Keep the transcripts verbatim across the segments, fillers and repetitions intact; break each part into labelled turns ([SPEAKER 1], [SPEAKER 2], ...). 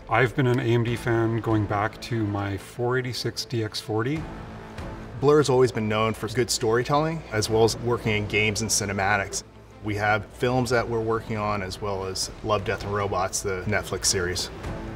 [SPEAKER 1] I've been an A M D fan going back to my four eighty-six D X forty.
[SPEAKER 2] Blur's always been known for good storytelling, as well as working in games and cinematics. We have films that we're working on, as well as Love, Death, and Robots, the Netflix series.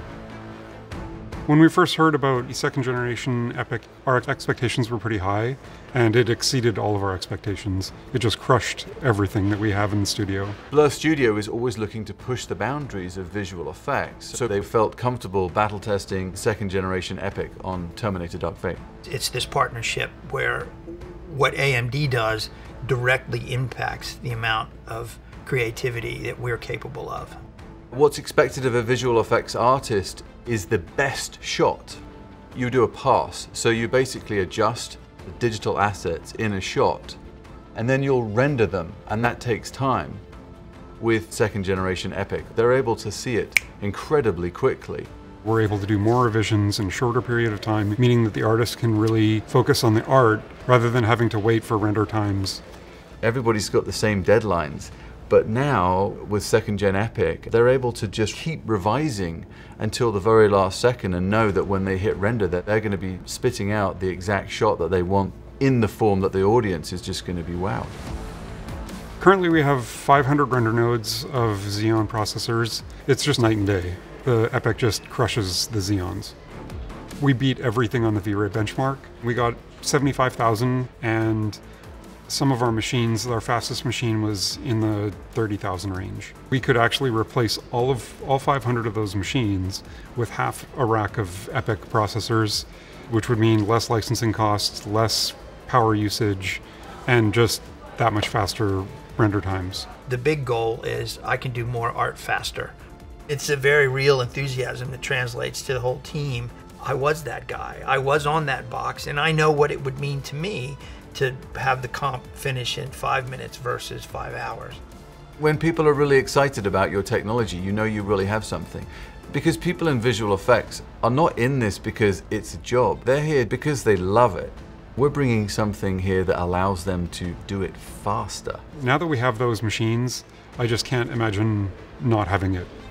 [SPEAKER 1] When we first heard about second generation EPYC, our expectations were pretty high, and it exceeded all of our expectations. It just crushed everything that we have in the studio.
[SPEAKER 3] Blur Studio is always looking to push the boundaries of visual effects, so they felt comfortable battle testing second generation EPYC on Terminator Dark Fate.
[SPEAKER 4] It's this partnership where what A M D does directly impacts the amount of creativity that we're capable of.
[SPEAKER 3] What's expected of a visual effects artist is the best shot. You do a pass, so you basically adjust the digital assets in a shot, and then you'll render them, and that takes time. With second generation EPYC, they're able to see it incredibly quickly.
[SPEAKER 1] We're able to do more revisions in a shorter period of time, meaning that the artist can really focus on the art rather than having to wait for render times.
[SPEAKER 3] Everybody's got the same deadlines. But now, with second gen EPYC, they're able to just keep revising until the very last second and know that when they hit render that they're going to be spitting out the exact shot that they want in the form that the audience is just going to be wowed.
[SPEAKER 1] Currently we have five hundred render nodes of Xeon processors. It's just night and day. The EPYC just crushes the Xeons. We beat everything on the V-Ray benchmark. We got seventy-five thousand, and some of our machines, our fastest machine was in the thirty thousand range. We could actually replace all of all five hundred of those machines with half a rack of EPYC processors, which would mean less licensing costs, less power usage, and just that much faster render times.
[SPEAKER 4] The big goal is I can do more art faster. It's a very real enthusiasm that translates to the whole team. I was that guy. I was on that box, and I know what it would mean to me to have the comp finish in five minutes versus five hours.
[SPEAKER 3] When people are really excited about your technology, you know you really have something. Because people in visual effects are not in this because it's a job. They're here because they love it. We're bringing something here that allows them to do it faster.
[SPEAKER 1] Now that we have those machines, I just can't imagine not having it.